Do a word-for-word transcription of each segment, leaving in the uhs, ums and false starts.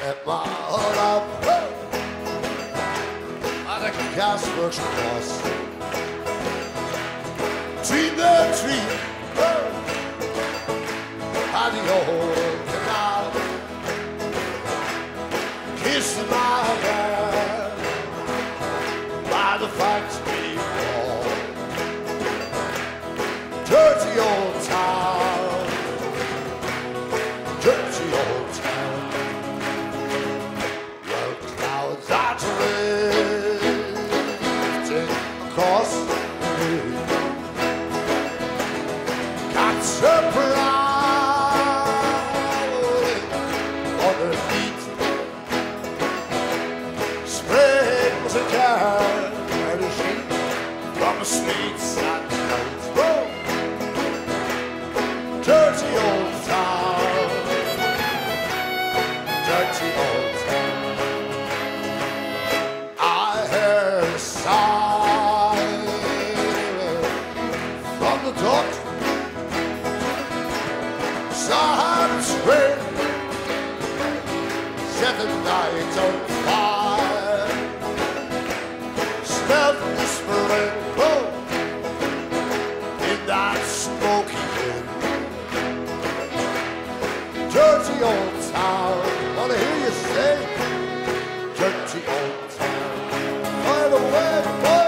at my love. At a gasworks cross, between the tree and the old canal, kiss my hand by the factory wall. Dirty old town, dirty old town. Well, clouds are drifting across the blue. Cats are prowling on their feet. Springs are garnishing from the streets at night. Whoa! Dirty old town, dirty old town. I heard a sigh from the dock. Silence ring, set the night on fire. Smelled the spring, oh, in that smoky wind. Dirty old town, wanna hear you say, dirty old town. By the way, boy.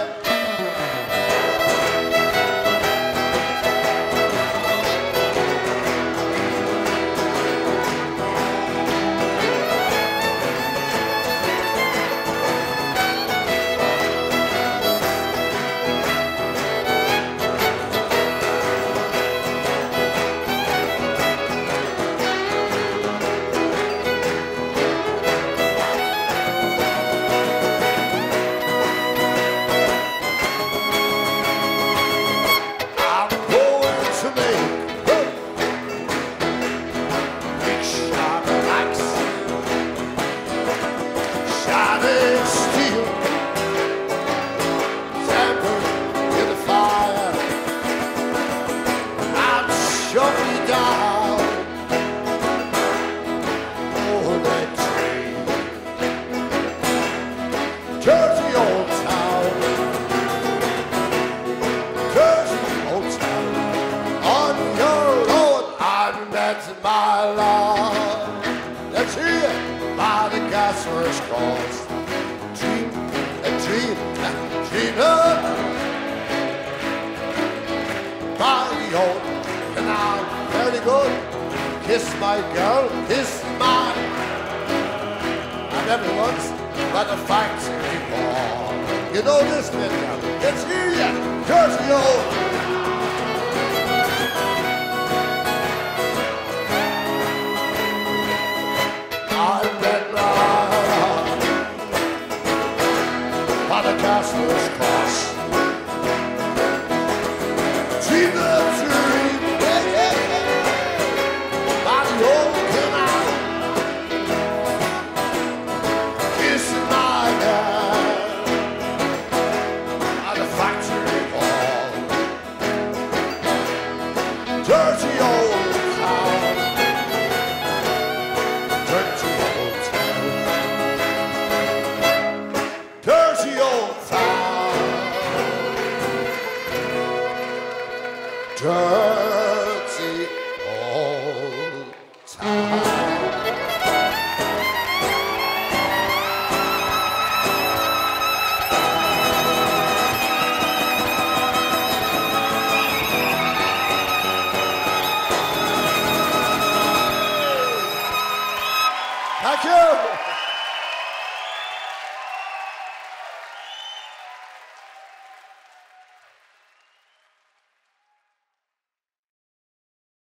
Kiss my girl, kiss mine. And everyone's got a factory ball. You know this, man, it's here, dirty old